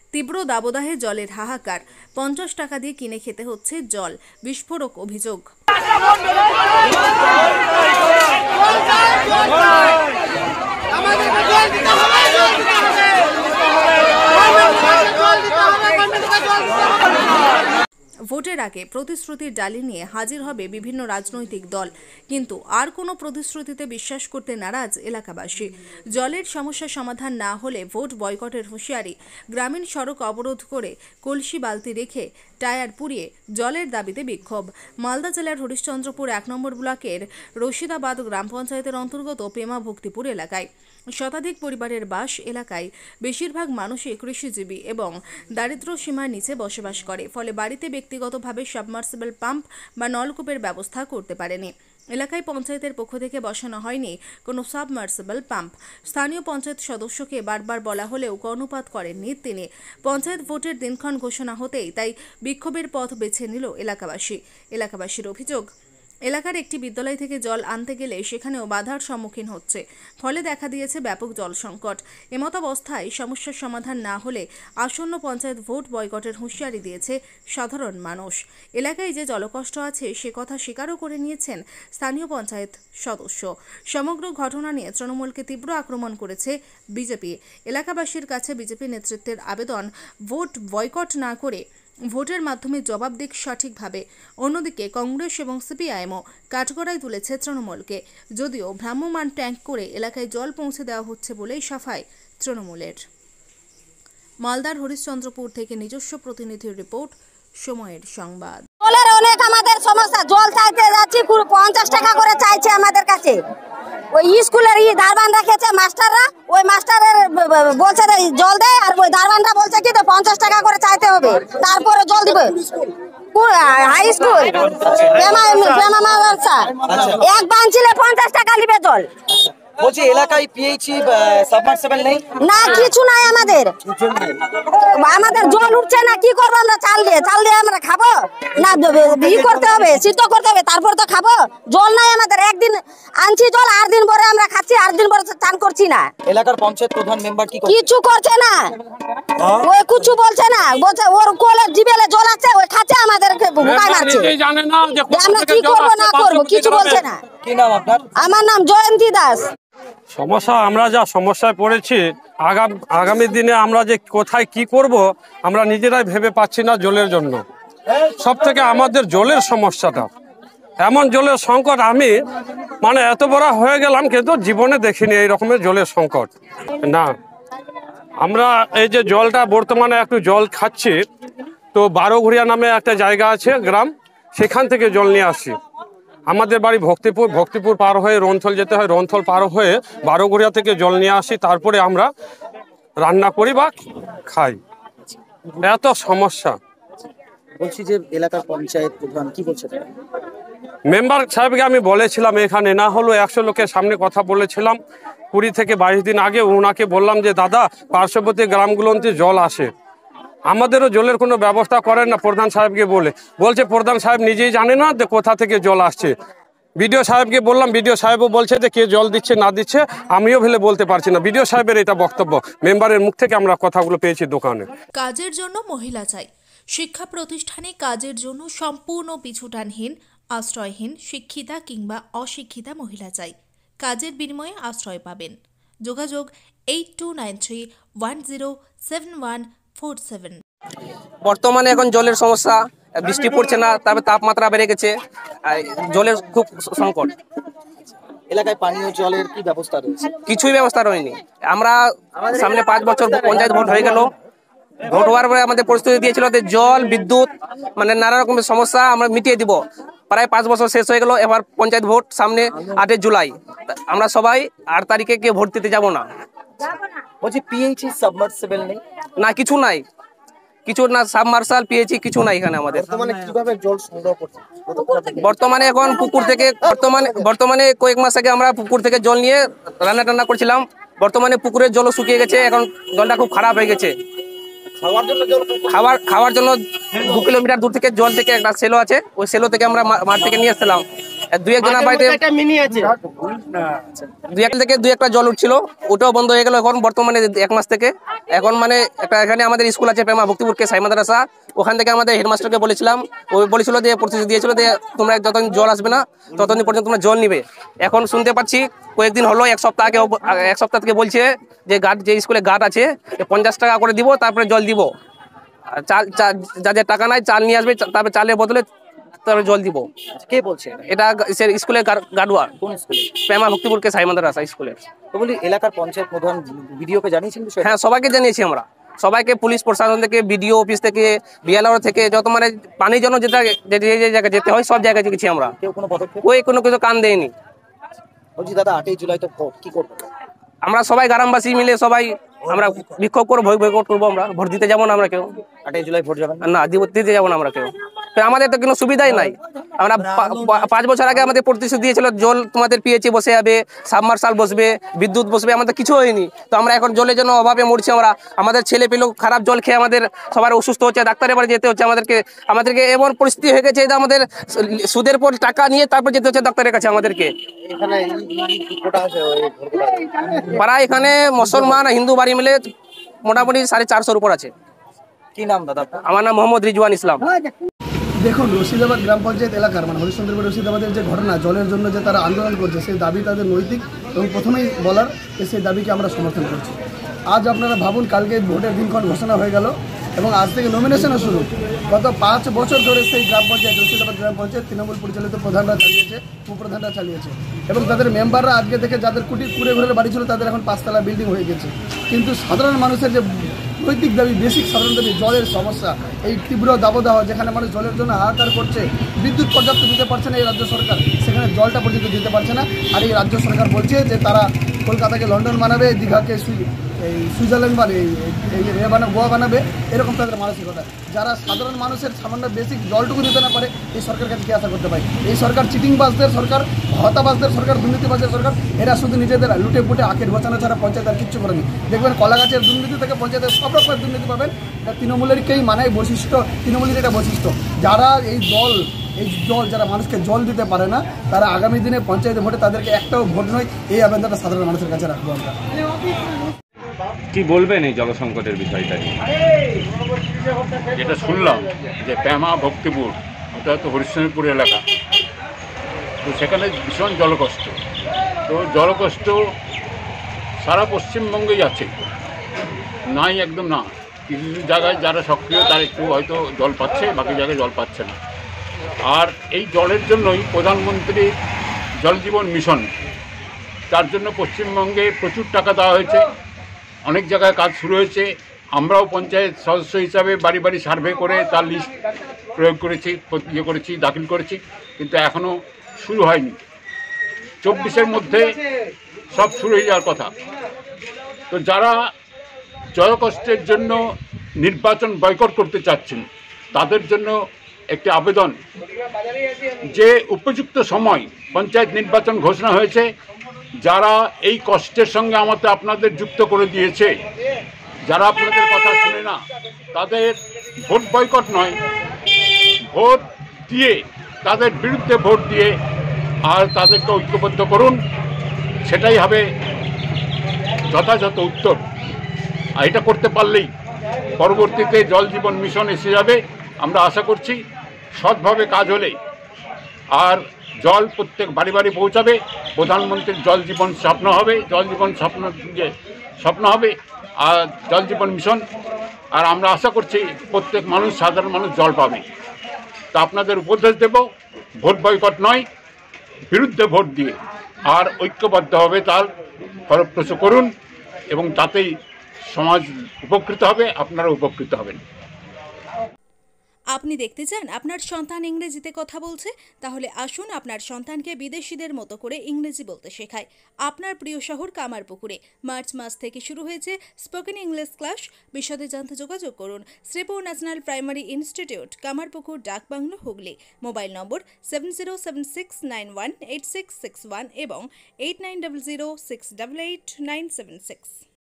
তীব্র দাবদাহে জলের হাহাকার, 50 টাকা দিয়ে কিনে খেতে হচ্ছে জল, বিস্ফোরক অভিযোগ। ভোটের আগে প্রতিশ্রুতির ডালি নিয়ে হাজির হবে বিভিন্ন রাজনৈতিক দল, কিন্তু আর কোনো প্রতিশ্রুতিতে বিশ্বাস করতে নারাজ এলাকাবাসী। জলের সমস্যা সমাধান না হলে ভোট বয়কটের হুঁশিয়ারি, গ্রামীণ সড়ক অবরোধ করে কলসি বালতি রেখে টায়ার পুড়িয়ে জলের দাবিতে বিক্ষোভ। মালদা জেলার হরিশ্চন্দ্রপুর 1 নম্বর ব্লকের রশিদাবাদ গ্রাম পঞ্চায়েতের অন্তর্গত পেমা ভক্তিপুর এলাকায় শতাধিক পরিবারের বাস এলাকায় বেশিরভাগ মানুষই কৃষিজীবী এবং দারিদ্র্য সীমার নিচে বসবাস করে, ফলে বাড়িতে ব্যক্তিগতভাবে সাবমার্সিবল পাম্প বা নলকূপের ব্যবস্থা করতে পারেনি। এলাকায় পঞ্চায়েতের পক্ষ থেকে বসানো হয়নি কোনো সাবমার্সিবল পাম্প। স্থানীয় পঞ্চায়েত সদস্যকে বারবার বলা হলেও কর্ণপাত করেননি তিনি। পঞ্চায়েত ভোটের দিনক্ষণ ঘোষণা হতেই তাই বিক্ষোভের পথ বেছে নিল এলাকাবাসীর অভিযোগ, এলাকার একটি বিদ্যালয় থেকে জল আনতে গেলে সেখানেও বাধার সম্মুখীন হচ্ছে, ফলে দেখা দিয়েছে ব্যাপক জল সংকট। এমতাবস্থায় সমস্যার সমাধান না হলে আসন্ন পঞ্চায়েত ভোট বয়কটের হুঁশিয়ারি দিয়েছে সাধারণ মানুষ। এলাকায় যে জলকষ্ট আছে সে কথা স্বীকারও করে নিয়েছেন স্থানীয় পঞ্চায়েত সদস্য। সমগ্র ঘটনা নিয়ে তৃণমূলকে তীব্র আক্রমণ করেছে বিজেপি। এলাকাবাসীর কাছে বিজেপি নেতৃত্বের আবেদন, ভোট বয়কট না করে ভোটের মাধ্যমে জবাব দিক সঠিকভাবে। অন্যদিকে কংগ্রেস এবং সিপিআইএমও কাঠগড়ায় তুলেছে তৃণমূলকে, যদিও ভ্রাম্যমাণ ট্যাঙ্ক করে এলাকায় জল পৌঁছে দেওয়া হচ্ছে বলেই সাফাই তৃণমূলের। মালদার হরিশ্চন্দ্রপুর থেকে নিজস্ব প্রতিনিধির রিপোর্ট, সময়ের সংবাদ। জলের অনেক আমাদের সমস্যা, জল চাইতে যাচ্ছি 50 টাকা করে চাইছে আমাদের কাছে। ওই স্কুলের দারবান রেখেছে মাস্টাররা, ওই মাস্টারের বলছে জল দেয়, আর ওই দারবানরা বলছে কি 50 টাকা করে চাইতে হবে, তারপরে জল দিবে। হাই স্কুল এক বানছিলে 50 টাকা নিবে জল। বলছি এলাকায় পিএইচই সাবমার্সিবল নেই না, কিছু নাই আমাদের জল উঠছে না। কি করবো আমরা? চাল দিয়ে আমরা খাবো না? করতে হবে, সিদ্ধ করতে হবে, তারপর তো খাবো। জল নাই আমাদের, একদিন আনছি জল, 8 দিন পরে আমরা খাচ্ছি, 8 দিন পরে চান করছি না। এলাকার পঞ্চায়েত প্রধান মেম্বার কিছু করছে না, ওই কিছু বলছে না, বলছে ওর কোলের জিবেলে জল আছে, ওই খাচ্ছে, আমাদেরকে ভুকাই মারছে। আমরা কি করবো না করবো, কিছু বলছে না। কি নাম আপনার? আমার নাম জয়ন্তী দাস। সমস্যা, আমরা যা সমস্যায় পড়েছি, আগামী দিনে আমরা যে কোথায় কি করব আমরা নিজেরাই ভেবে পাচ্ছি না। জলের জন্য সব থেকে আমাদের জলের সমস্যাটা, এমন জলের সংকট আমি এত বড় হয়ে গেলাম কিন্তু জীবনে দেখিনি এই রকমের জলের সংকট। না, আমরা এই যে জলটা বর্তমানে একটু জল খাচ্ছি, তো 12 ঘুরিয়া নামে একটা জায়গা আছে গ্রাম, সেখান থেকে জল নিয়ে আসি। আমাদের বাড়ি ভক্তিপুর পার হয়ে রন্থল যেতে হয়, রন্থল পার হয়ে 12 ঘুরিয়া থেকে জল নিয়ে আসি, তারপরে আমরা রান্না করি বা খাই। এত সমস্যা। বলছি যে এলাকার পঞ্চায়েত প্রধান কি বলছে? মেম্বার সাহেবকে আমি বলেছিলাম, এখানে না হলো 100 লোকের সামনে কথা বলেছিলাম 20 থেকে 22 দিন আগে। ওনাকে বললাম যে দাদা, পার্শ্ববর্তী গ্রামগুলোতে জল আসে, আমাদেরও জলের কোনো ব্যবস্থা করেন না। প্রধান সাহেবকে বলছে প্রধান সাহেব নিজেই জানে না যে কোথা থেকে জল আসছে। বিডিও সাহেবকে বললাম, বিডিও সাহেবও বলছে যে কে জল দিচ্ছে না দিচ্ছে আমিও ভেলে বলতে পারছি না। বিডিও সাহেবের এটা বক্তব্য, মেম্বারের মুখ থেকে আমরা কথাগুলো পেয়েছি দোকানে। কাজের জন্য মহিলা চাই, শিক্ষা প্রতিষ্ঠানে কাজের জন্য সম্পূর্ণ পিছুটানহীন, আশ্রয়হীন শিক্ষিতা কিংবা অশিক্ষিতা মহিলা চাই। কাজের বিনিময়ে আশ্রয় পাবেন। যোগাযোগ 8293107147। বর্তমানে এখন জলের সমস্যা, বৃষ্টি পড়ছে না, তবে তাপমাত্রা বেড়ে গেছে, জলের খুব সংকট। এলাকায় পানীয় জলের কি ব্যবস্থা রয়েছে? কিছুই ব্যবস্থা রয়নি। আমরা সামনে 5 বছর পঞ্চায়েত ভোট হয়ে গেল, ভোট হওয়ার পরে আমাদের পরিস্থিতি দিয়েছিল যে জল, বিদ্যুৎ নানা রকমের সমস্যা আমরা মিটিয়ে দিব। প্রায় 5 বছর শেষ হয়ে গেল, এবার পঞ্চায়েত ভোট সামনে 8 জুলাই। আমরা সবাই 8 তারিখে কেউ ভোট দিতে যাব না। বলছি পিএইচই সাবমার্সিবল নেই? না, কিছু নাই, কিছু না, সাবমার্শাল পিএইচই কিছু নাই এখানে আমাদের। কিভাবে জল সংগ্রহ করছে? বর্তমানে এখন পুকুর থেকে, বর্তমানে কয়েক মাস আগে আমরা পুকুর থেকে জল নিয়ে রান্না টান্না করছিলাম। বর্তমানে পুকুরের জলও শুকিয়ে গেছে, এখন জলটা খুব খারাপ হয়ে গেছে। খাওয়ার জন্য 2 কিলোমিটার দূর থেকে জল থেকে একটা সেলো আছে, ওই সেলো থেকে আমরা মাঠ থেকে নিয়ে আসছিলাম। দুই একজনের বাড়িতে দুই একটা জল উঠছিল, ওটাও বন্ধ হয়ে গেল এখন বর্তমানে 1 মাস থেকে। এখন মানে একটা এখানে আমাদের স্কুল আছে প্রেমা ভক্তিপুরকে সাই মাদ্রাসা, ওখান থেকে আমাদের হেডমাস্টারকে বলেছিলাম, ওই বলেছিল যে প্রতিশ্রুতি দিয়েছিল যে তোমরা যতদিন জল আসবে না ততদিন পর্যন্ত তোমরা জল নিবে। এখন শুনতে পাচ্ছি কয়েকদিন হলো, এক সপ্তাহ থেকে বলছে যে যে স্কুলে গার্ড আছে 50 টাকা করে দিব, তারপরে জল দিব। চাল যাদের টাকা নাই চাল নিয়ে আসবে, তারপরে চালের বদলে তারপরে জল দিব। কে বলছে এটা স্কুলের গার্ডওয়ার, কোন স্কুলে? প্রেমা ভক্তিপুরকে সাই মাদ্রাসা স্কুলের। তো বলি এলাকার পঞ্চায়েত প্রধান ভিডিওকে জানিয়েছেন বিষয়টা? হ্যাঁ, সবাইকে জানিয়েছি আমরা, সবাইকে, পুলিশ প্রশাসন থেকে, বিডিও অফিস থেকে, বিএলআর থেকে, যত মানে পানির জন্য যে জায়গায় যেতে হয় সব জায়গায় গেছি আমরা। কেউ কোনো পদক্ষেপ? কোনো কিছু কান দেয়নি। বলছি দাদা 8ই জুলাই তো ভোট, কি করবে? আমরা সবাই গ্রামবাসী মিলে সবাই আমরা বিক্ষোভ করবো, বয়কট করবো। আমরা ভোট দিতে যাবো না, আমরা কেউ 8ই জুলাই ভোট যাবেন না, দিতে যাবো না আমরা কেউ। আমাদের তো কোনো সুবিধাই নাই। আমরা 5 বছর আগে আমাদের প্রতিশ্রুতি দিয়েছিল জল তোমাদের পিএইচে বসে যাবে, সাবমার্শাল বসবে, বিদ্যুৎ বসবে, আমাদের কিছু হয়নি। তো আমরা এখন জলের জন্য অভাবে মরছি। আমরা আমাদের ছেলে পেলেও খারাপ জল খেয়ে আমাদের সবার অসুস্থ হচ্ছে, ডাক্তারের বাড়ি যেতে হচ্ছে। আমাদেরকে এমন পরিস্থিতি হয়ে গেছে যে আমাদের সুদের পর টাকা নিয়ে তারপর যেতে হচ্ছে ডাক্তারের কাছে আমাদেরকে। পাড়ায় এখানে মুসলমান হিন্দু বাড়ি মিলে মোটামুটি 450-এর উপর আছে। কি নাম দাদা? আমার নাম মোহাম্মদ রিজওয়ান ইসলাম। দেখুন, রশিদাবাদ গ্রাম পঞ্চায়েত এলাকার মানে হরিশ্চন্দ্রপুর রশিদাবাদের যে ঘটনা, জলের জন্য যে তারা আন্দোলন করছে, সেই দাবি তাদের নৈতিক এবং প্রথমেই বলার যে সেই দাবিকে আমরা সমর্থন করছি। আজ আপনারা ভাবুন, কালকে ভোটের দিনক্ষণ ঘোষণা হয়ে গেল এবং আজ থেকে নমিনেশনও শুরু। গত 5 বছর ধরে সেই গ্রাম পঞ্চায়েত, রশিদাবাদ গ্রাম পঞ্চায়েত তৃণমূল পরিচালিত প্রধানরা চালিয়েছে, উপপ্রধানরা চালিয়েছে এবং তাদের মেম্বাররা আজকে থেকে যাদের কুড়ে ঘরের বাড়ি ছিল তাদের এখন 5তলা বিল্ডিং হয়ে গেছে। কিন্তু সাধারণ মানুষের যে নৈতিক দাবি, বেসিক সাধারণ দাবি, জলের সমস্যা, এই তীব্র দাবদাহ, যেখানে মানুষ জলের জন্য হাহাকার করছে, বিদ্যুৎ পর্যাপ্ত দিতে পারছে না এই রাজ্য সরকার, সেখানে জলটা পর্যন্ত দিতে পারছে না। আর এই রাজ্য সরকার বলছে যে তারা কলকাতাকে লন্ডন বানাবে, দীঘাকে সুইজারল্যান্ড গোয়া বানাবে, এরকম তাদের মানসিকতা। যারা সাধারণ মানুষের সামান্য বেসিক জলটুকু দিতে না পারে, এই সরকার কাছে কি আশা করতে পারে? এই সরকার চিটিংবাজদের সরকার, হতাবাজদের সরকার, দুর্নীতিবাজের সরকার। এরা শুধু নিজেদের লুটে পুটে আখের গোছানো ছাড়া পঞ্চায়েত আর কিচ্ছু করেনি। দেখবেন কলাগাছের দুর্নীতি থেকে পঞ্চায়েতের সব রকমের দুর্নীতি পাবেন। এটা তৃণমূলেরকেই মানায় বৈশিষ্ট্য, তৃণমূলের এটা বৈশিষ্ট্য। যারা এই জল যারা মানুষকে জল দিতে পারে না, তারা আগামী দিনে পঞ্চায়েতে ভোটে তাদেরকে একটাও ভোট নয়, এই আবেদনটা সাধারণ মানুষের কাছে রাখবো আমরা। কি বলবেন এই জলসংকটের বিষয়টা নিয়ে? যেটা শুনলাম যে প্রেমা ভক্তিপুর, ওটা তো হরিশ্চন্দ্রপুর এলাকা, তো সেখানে ভীষণ জলকষ্ট। তো জলকষ্ট সারা পশ্চিমবঙ্গেই আছে, নাই একদম না। কিছু জায়গায় যারা সক্রিয় তারা একটু হয়তো জল পাচ্ছে, বাকি জায়গায় জল পাচ্ছে না। আর এই জলের জন্যই প্রধানমন্ত্রী জল জীবন মিশন, তার জন্য পশ্চিমবঙ্গে প্রচুর টাকা দেওয়া হয়েছে, অনেক জায়গায় কাজ শুরু হয়েছে। আমরাও পঞ্চায়েত সদস্য হিসাবে বাড়ি বাড়ি সার্ভে করে তার লিস্ট প্রয়োগ করেছি, দাখিল করেছি, কিন্তু এখনও শুরু হয়নি। 24-এর মধ্যে সব শুরু হয়ে যাওয়ার কথা। তো যারা জলকষ্টের জন্য নির্বাচন বয়কট করতে চাচ্ছেন, তাদের জন্য একটি আবেদন যে উপযুক্ত সময় পঞ্চায়েত নির্বাচন ঘোষণা হয়েছে, যারা এই কষ্টের সঙ্গে আপনাদের যুক্ত করে দিয়েছে, যারা আপনাদের কথা শুনে না, তাদের ভোট বয়কট নয়, ভোট দিয়ে তাদের বিরুদ্ধে ভোট দিয়ে আর তাদেরকে ঐক্যবদ্ধ করুন, সেটাই হবে যথাযথ উত্তর। আর এটা করতে পারলেই পরবর্তীতে জল জীবন মিশন এসে যাবে। আমরা আশা করছি সৎভাবে কাজ হলে আর জল প্রত্যেক বাড়ি বাড়ি পৌঁছাবে, প্রধানমন্ত্রীর জল জীবন স্বপ্ন হবে, জল জীবন স্বপ্ন হবে আর জল জীবন মিশন। আর আমরা আশা করছি প্রত্যেক মানুষ, সাধারণ মানুষ জল পাবে। তা আপনাদের উপদেশ দেব, ভোট বয়কট নয়, বিরুদ্ধে ভোট দিয়ে আর ঐক্যবদ্ধ হবে তার ফলপ্রসূ করুন, এবং তাতেই সমাজ উপকৃত হবে, আপনারা উপকৃত হবেন। আপনি দেখতে চান আপনার সন্তান ইংরেজিতে কথা বলছে? তাহলে আসুন আপনার সন্তানকে বিদেশিদের মতো করে ইংরেজি বলতে শেখায়। আপনার প্রিয় শহর কামারপুকুরে মার্চ মাস থেকে শুরু হয়েছে স্পোকেন ইংলিশ ক্লাস। বিশদে জানতে যোগাযোগ করুন Sripur national primary institute, Kamarpukur, Dakbungalow, Hooghly. Mobile number 7076918661 এবং 8900688976।